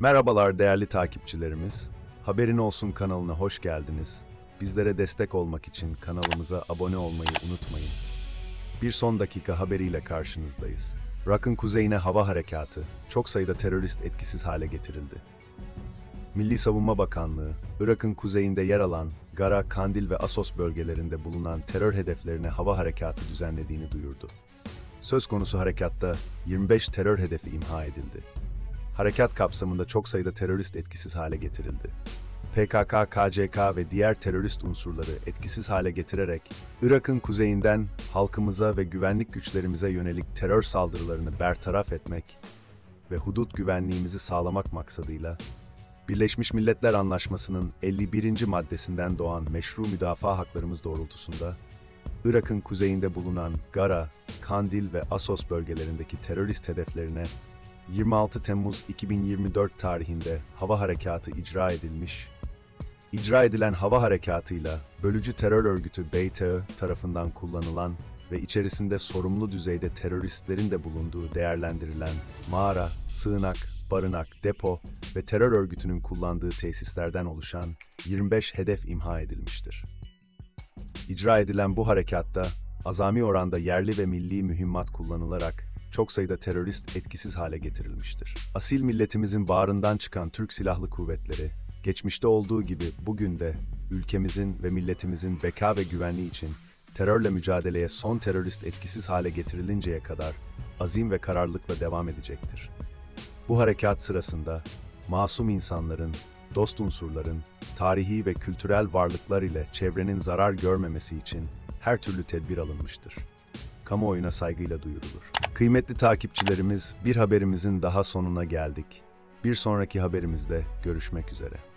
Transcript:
Merhabalar değerli takipçilerimiz. Haberin Olsun kanalına hoş geldiniz. Bizlere destek olmak için kanalımıza abone olmayı unutmayın. Bir son dakika haberiyle karşınızdayız. Irak'ın kuzeyine hava harekatı, çok sayıda terörist etkisiz hale getirildi. Milli Savunma Bakanlığı, Irak'ın kuzeyinde yer alan Gara, Kandil ve Assos bölgelerinde bulunan terör hedeflerine hava harekatı düzenlediğini duyurdu. Söz konusu harekatta 25 terör hedefi imha edildi. Harekat kapsamında çok sayıda terörist etkisiz hale getirildi. PKK, KCK ve diğer terörist unsurları etkisiz hale getirerek Irak'ın kuzeyinden halkımıza ve güvenlik güçlerimize yönelik terör saldırılarını bertaraf etmek ve hudut güvenliğimizi sağlamak maksadıyla Birleşmiş Milletler Anlaşması'nın 51. maddesinden doğan meşru müdafaa haklarımız doğrultusunda Irak'ın kuzeyinde bulunan Gara, Kandil ve Assos bölgelerindeki terörist hedeflerine 26 Temmuz 2024 tarihinde hava harekatı icra edilmiş. İcra edilen hava harekatıyla bölücü terör örgütü BTÖ tarafından kullanılan ve içerisinde sorumlu düzeyde teröristlerin de bulunduğu değerlendirilen mağara, sığınak, barınak, depo ve terör örgütünün kullandığı tesislerden oluşan 25 hedef imha edilmiştir. İcra edilen bu harekatta azami oranda yerli ve milli mühimmat kullanılarak çok sayıda terörist etkisiz hale getirilmiştir. Asil milletimizin bağrından çıkan Türk Silahlı Kuvvetleri, geçmişte olduğu gibi bugün de ülkemizin ve milletimizin beka ve güvenliği için terörle mücadeleye son terörist etkisiz hale getirilinceye kadar azim ve kararlılıkla devam edecektir. Bu harekat sırasında masum insanların, dost unsurların, tarihi ve kültürel varlıklar ile çevrenin zarar görmemesi için her türlü tedbir alınmıştır. Kamuoyuna saygıyla duyurulur. Kıymetli takipçilerimiz, bir haberimizin daha sonuna geldik. Bir sonraki haberimizde görüşmek üzere.